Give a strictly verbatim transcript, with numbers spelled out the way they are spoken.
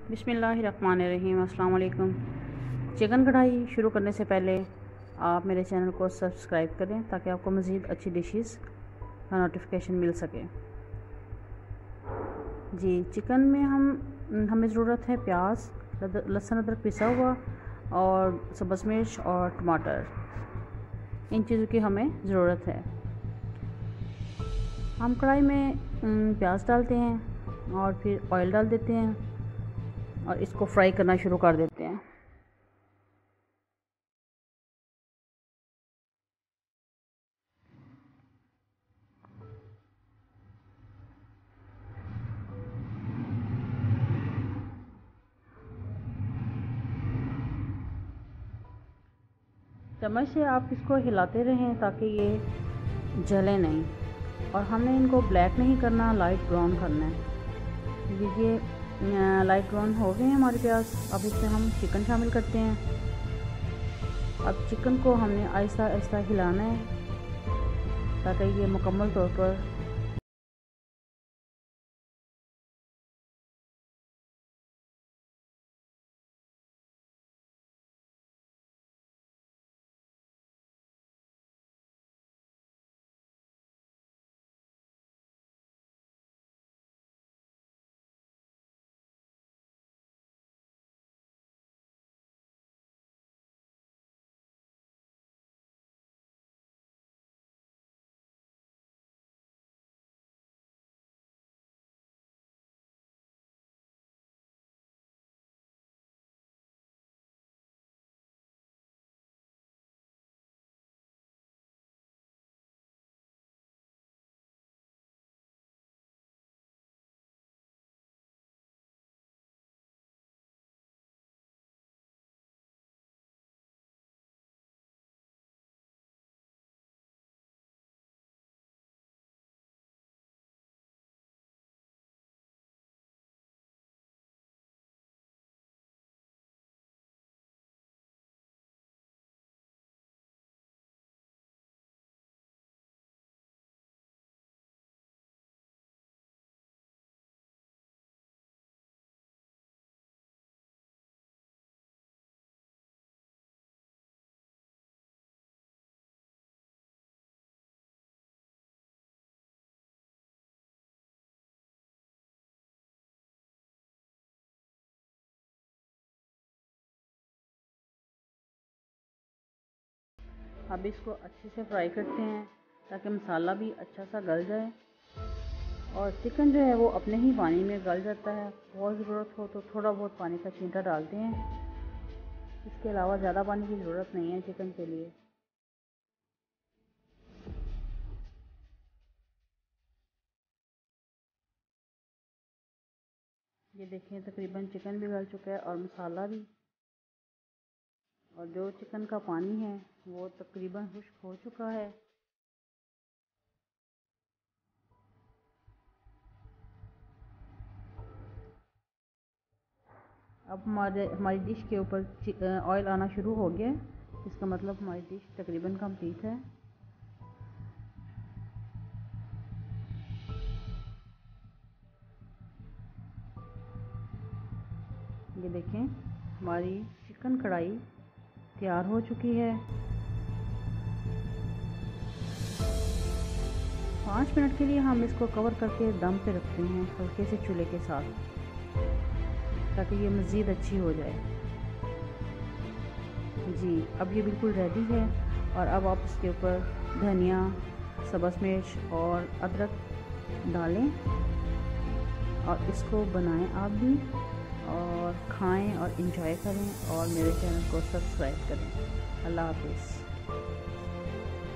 बिस्मिल्लाहिर्रहमानिर्रहीम। अस्सलाम वालेकुम। चिकन कढ़ाई शुरू करने से पहले आप मेरे चैनल को सब्सक्राइब करें ताकि आपको मज़ीद अच्छी डिशेस का नोटिफिकेशन मिल सके। जी, चिकन में हम हमें ज़रूरत है प्याज, लहसुन अदरक पिसा हुआ और सब्ज़ मिर्च और टमाटर। इन चीज़ों की हमें ज़रूरत है। हम कढ़ाई में प्याज डालते हैं और फिर ऑयल डाल देते हैं और इसको फ्राई करना शुरू कर देते हैं। चम्मच से आप इसको हिलाते रहें ताकि ये जले नहीं, और हमने इनको ब्लैक नहीं करना, लाइट ब्राउन करना है। देखिए लाइट ब्राउन हो गए हैं हमारे प्याज। अब इसमें हम चिकन शामिल करते हैं। अब चिकन को हमने आहिस्ता आहिस्ता हिलाना है ताकि ये मुकम्मल तौर पर अब इसको अच्छे से फ्राई करते हैं ताकि मसाला भी अच्छा सा गल जाए। और चिकन जो है वो अपने ही पानी में गल जाता है। बहुत ज़रूरत हो तो थोड़ा बहुत पानी का छींटा डालते हैं, इसके अलावा ज़्यादा पानी की ज़रूरत नहीं है चिकन के लिए। ये देखें तकरीबन चिकन भी गल चुका है और मसाला भी, और जो चिकन का पानी है वो तकरीबन खुश्क हो चुका है। अब हमारे हमारी डिश के ऊपर ऑयल आना शुरू हो गया है, इसका मतलब हमारी डिश तकरीबन कंप्लीट है। ये देखें हमारी चिकन कढ़ाई तैयार हो चुकी है। पाँच मिनट के लिए हम इसको कवर करके दम पे रखते हैं हल्के से चूल्हे के साथ, ताकि ये मज़ीद अच्छी हो जाए। जी, अब ये बिल्कुल रेडी है। और अब आप इसके ऊपर धनिया, सब्ज़ मिर्च और अदरक डालें और इसको बनाएं आप भी, और खाएं और इंजॉय करें, और मेरे चैनल को सब्सक्राइब करें। अल्लाह हाफ़िज़।